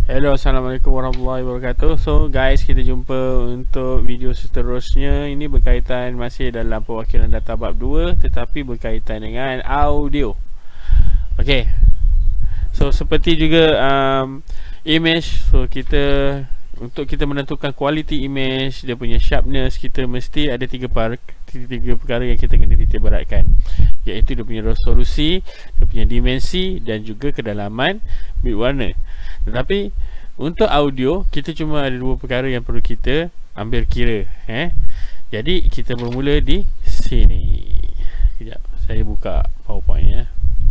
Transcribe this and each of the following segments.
Hello, Assalamualaikum warahmatullahi wabarakatuh. So guys, kita jumpa untuk video seterusnya. Ini berkaitan masih dalam perwakilan data bab 2, tetapi berkaitan dengan audio. Okay, so seperti juga image. So untuk kita menentukan quality image, dia punya sharpness, kita mesti ada tiga perkara yang kita kena ditibaratkan, iaitu dia punya resolusi, dia punya dimensi dan juga kedalaman bit warna. Tetapi untuk audio, kita cuma ada dua perkara yang perlu kita ambil kira. Jadi kita bermula di sini. Sekejap, saya buka PowerPoint ya.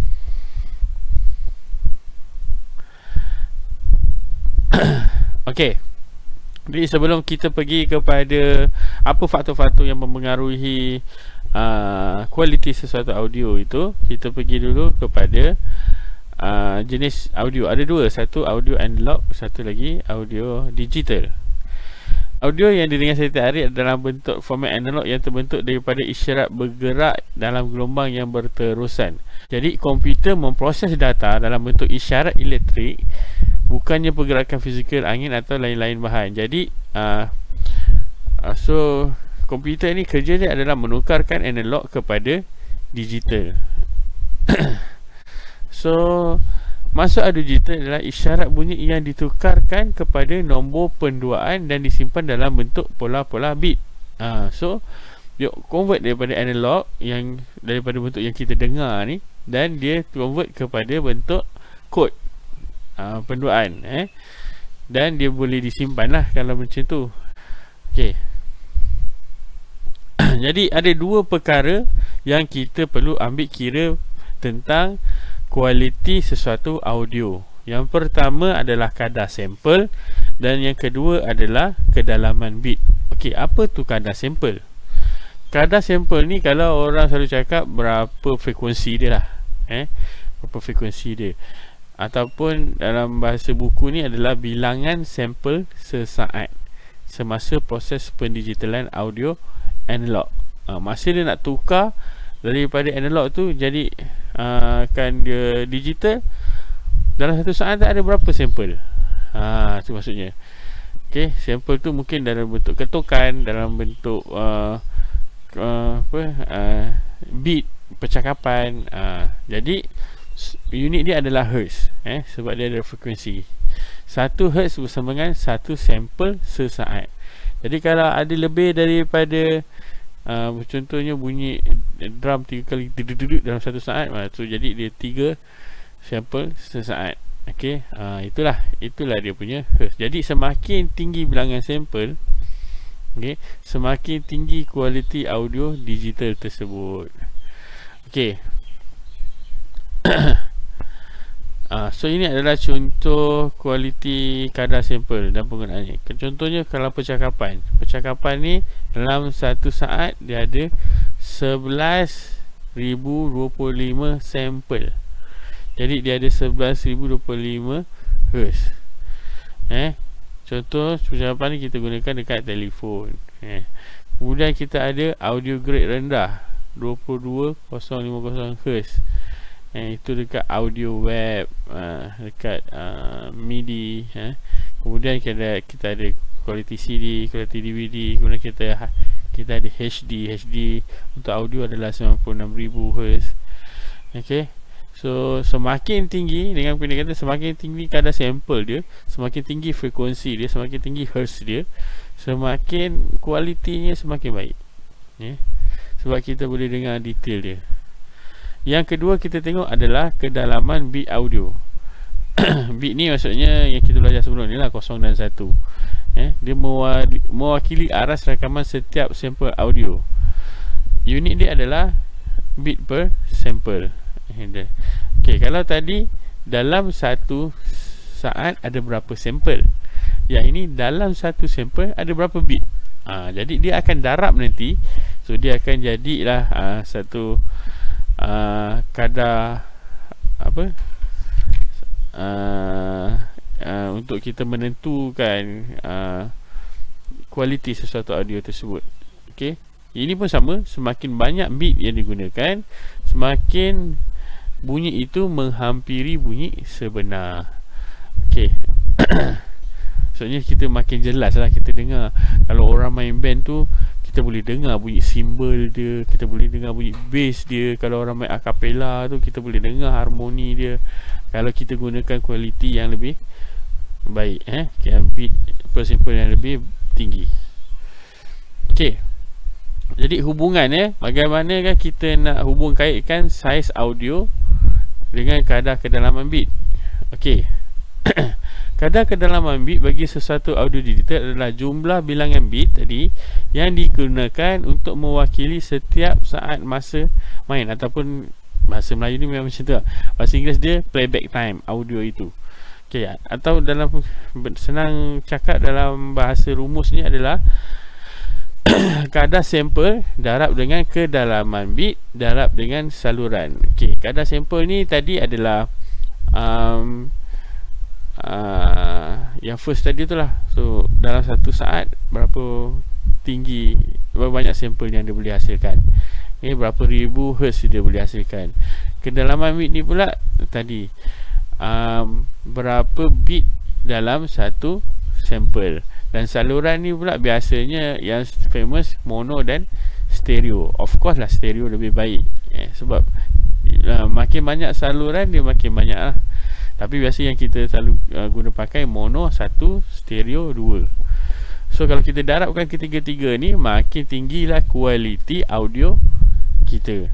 Okey. Jadi sebelum kita pergi kepada apa faktor-faktor yang mempengaruhi kualiti sesuatu audio itu, kita pergi dulu kepada jenis audio. Ada dua, satu audio analog, satu lagi audio digital. Audio yang didengar setiap hari dalam bentuk format analog yang terbentuk daripada isyarat bergerak dalam gelombang yang berterusan. Jadi komputer memproses data dalam bentuk isyarat elektrik, bukannya pergerakan fizikal angin atau lain-lain bahan. Jadi so komputer ni kerja dia adalah menukarkan analog kepada digital. So maksud audio digital adalah isyarat bunyi yang ditukarkan kepada nombor penduaan dan disimpan dalam bentuk pola-pola bit. So dia convert daripada analog, yang daripada bentuk yang kita dengar ni, dan dia convert kepada bentuk kod penduaan, dan dia boleh disimpan lah kalau macam tu. Okay. Jadi ada dua perkara yang kita perlu ambil kira tentang kualiti sesuatu audio. Yang pertama adalah kadar sampel, dan yang kedua adalah kedalaman bit. Okey, apa tu kadar sampel? Kadar sampel ni kalau orang selalu cakap berapa frekuensi dia lah, berapa frekuensi dia, ataupun dalam bahasa buku ni adalah bilangan sampel sesaat semasa proses pendigitalan audio analog. Masa dia nak tukar daripada analog tu jadi kan dia digital, dalam satu saat ada berapa sampel. Tu maksudnya. Okey, sampel tu mungkin dalam bentuk ketukan, dalam bentuk bit percakapan. Jadi unit dia adalah hertz, sebab dia ada frekuensi. 1 hertz bersama dengan 1 sampel sesaat. Jadi kalau ada lebih daripada contohnya bunyi drum 3 kali dalam 1 saat, so jadi dia 3 sampel sesaat. Okey, itulah dia punya hertz. Jadi semakin tinggi bilangan sampel, okey, semakin tinggi kualiti audio digital tersebut. Okey. So ini adalah contoh kualiti kadar sampel dan penggunaannya. Contohnya kalau percakapan ni dalam 1 saat dia ada 11,025 sampel. Jadi dia ada 11,025 hertz. Contoh percakapan ni kita gunakan dekat telefon. Kemudian kita ada audio grade rendah 22,050 hertz. Itu dekat audio web, dekat MIDI. Kemudian kita ada kualiti CD, kualiti DVD. Kemudian kita ada HD untuk audio adalah 96,000 Hz. Okay. So semakin tinggi, dengan pendek kata, semakin tinggi kadar sampel dia, semakin tinggi frekuensi dia, semakin tinggi hertz dia, semakin kualitinya semakin baik. Sebab kita boleh dengar detail dia. Yang kedua kita tengok adalah kedalaman bit audio. Bit ni maksudnya yang kita belajar sebelum ni lah, 0 dan 1. Dia mewakili aras rakaman setiap sampel audio. Unit dia adalah bit per sampel. Okay, kalau tadi dalam 1 saat ada berapa sampel, yang ini dalam 1 sampel ada berapa bit. Jadi dia akan darab nanti. So dia akan jadilah satu kadar apa, untuk kita menentukan kualiti sesuatu audio tersebut. Okey, ini pun sama, semakin banyak bit yang digunakan, semakin bunyi itu menghampiri bunyi sebenar. Okey. maksudnya kita makin jelas lah kita dengar. Kalau orang main band tu, kita boleh dengar bunyi cymbal dia, kita boleh dengar bunyi bass dia. Kalau orang main acapella tu, kita boleh dengar harmoni dia. Kalau kita gunakan kualiti yang lebih baik, beat per sample yang lebih tinggi. Okey. Jadi hubungan bagaimana kan kita nak hubung kaitkan saiz audio dengan kadar kedalaman bit. Okey. Kadar kedalaman bit bagi sesuatu audio digital adalah jumlah bilangan bit tadi yang digunakan untuk mewakili setiap saat masa main, ataupun bahasa Melayu ni memang macam tu lah. Bahasa Inggeris dia playback time audio itu. Okey, atau dalam senang cakap dalam bahasa rumus ni adalah kadar sampel darab dengan kedalaman bit darab dengan saluran. Okey, kadar sampel ni tadi adalah yang first tadi tu lah. So dalam satu saat berapa tinggi, berapa banyak sampel yang dia boleh hasilkan, berapa ribu hertz dia boleh hasilkan. Kedalaman bit ni pula tadi berapa bit dalam satu sampel. Dan saluran ni pula biasanya yang famous mono dan stereo. Of course lah stereo lebih baik, sebab makin banyak saluran dia makin banyak lah. Tapi biasa yang kita selalu guna pakai mono 1, stereo 2. So kalau kita darabkan ketiga-tiga ni, makin tinggilah kualiti audio kita.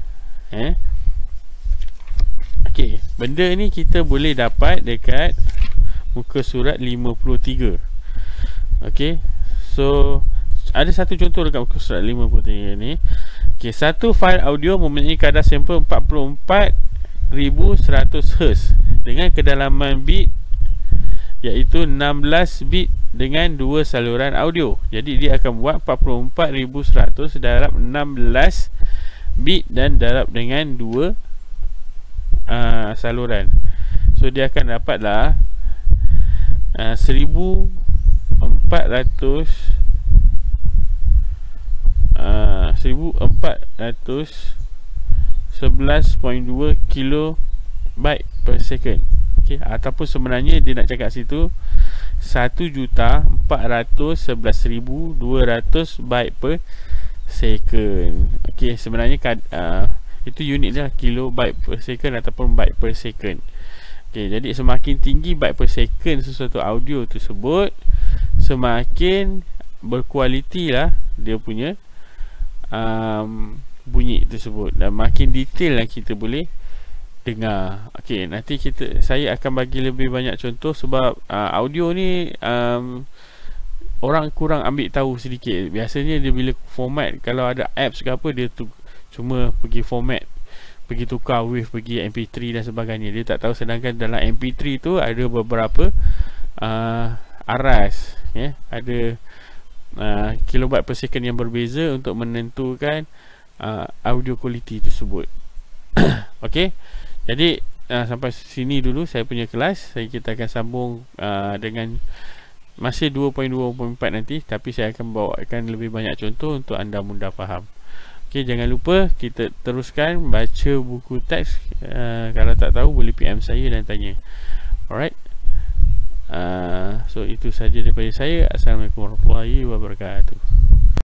Okey, benda ni kita boleh dapat dekat muka surat 53. Okey, so ada satu contoh dekat muka surat 53 ni. Okey, satu fail audio mempunyai kadar sampel 44,100 Hz dengan kedalaman bit iaitu 16 bit dengan dua saluran audio. Jadi dia akan buat 44,100 darab 16 bit dan darab dengan dua saluran. So dia akan dapatlah 1411.2 kilobyte per second. Okay, ataupun sebenarnya dia nak cakap situ 1,411,200 byte per second. Okay, sebenarnya itu unit dia kilobyte per second ataupun byte per second. Okay, jadi semakin tinggi byte per second sesuatu audio tersebut, semakin berkualiti lah dia punya bunyi tersebut, dan makin detail lah kita boleh dengar. Okey, nanti saya akan bagi lebih banyak contoh, sebab audio ni orang kurang ambil tahu sedikit. Biasanya dia bila format, kalau ada apps ke apa, dia cuma pergi format, pergi tukar wave, pergi MP3 dan sebagainya. Dia tak tahu sedangkan dalam MP3 tu ada beberapa aras, ada kilobyte per second yang berbeza untuk menentukan audio quality tersebut. Okey, jadi sampai sini dulu saya punya kelas. Kita akan sambung dengan masih 2.2.4 nanti, tapi saya akan bawakan lebih banyak contoh untuk anda mudah faham. Okey, jangan lupa kita teruskan baca buku teks. Kalau tak tahu boleh PM saya dan tanya. Alright. So itu saja daripada saya. Assalamualaikum warahmatullahi wabarakatuh.